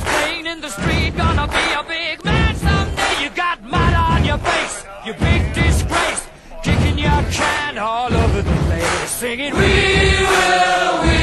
boys playing in the street, gonna be a big man someday. You got mud on your face, you big disgrace, kicking your can all over the place, singing, we will rise.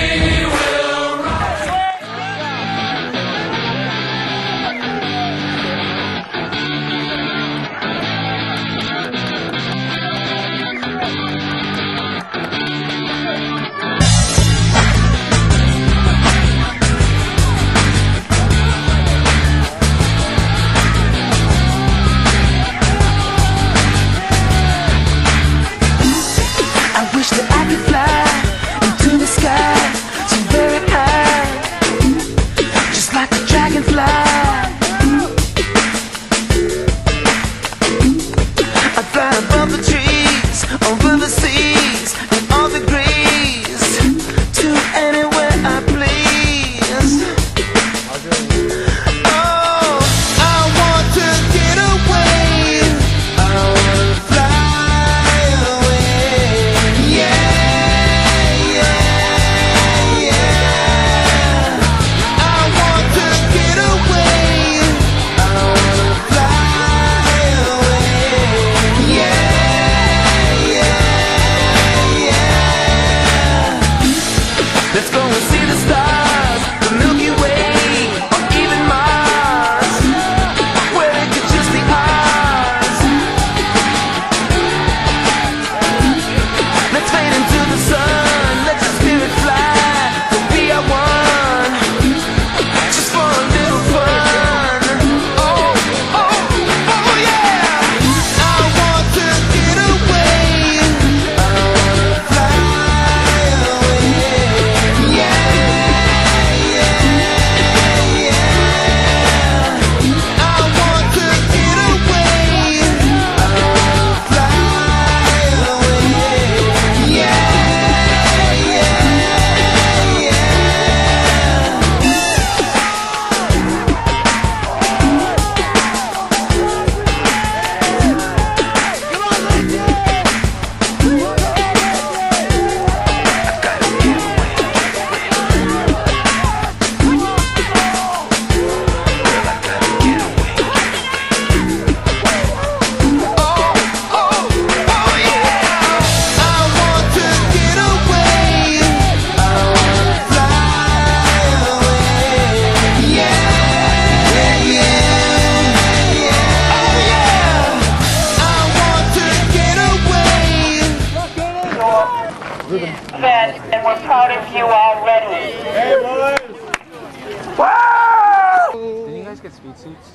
And we're proud of you already. Hey, boys! Wow! Did you guys get speed suits?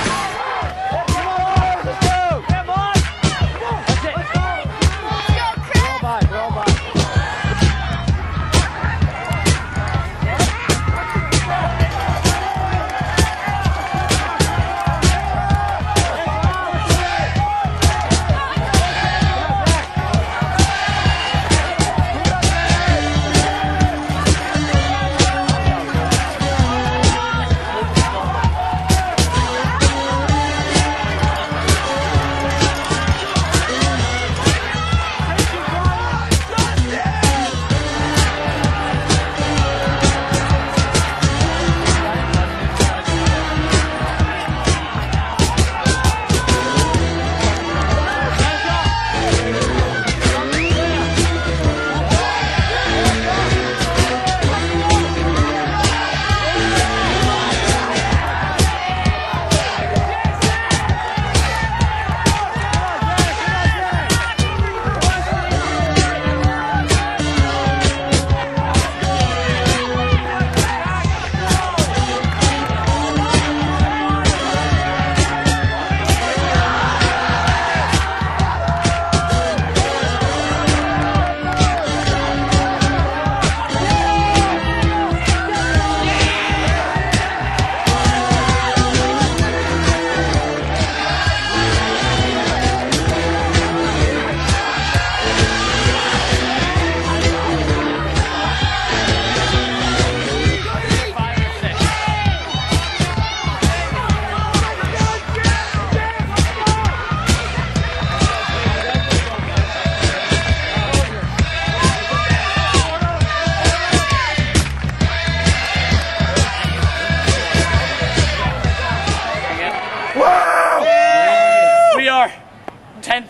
Let's go, Chris!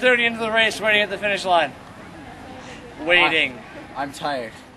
2:30 into the race, waiting at the finish line. Waiting. I'm tired.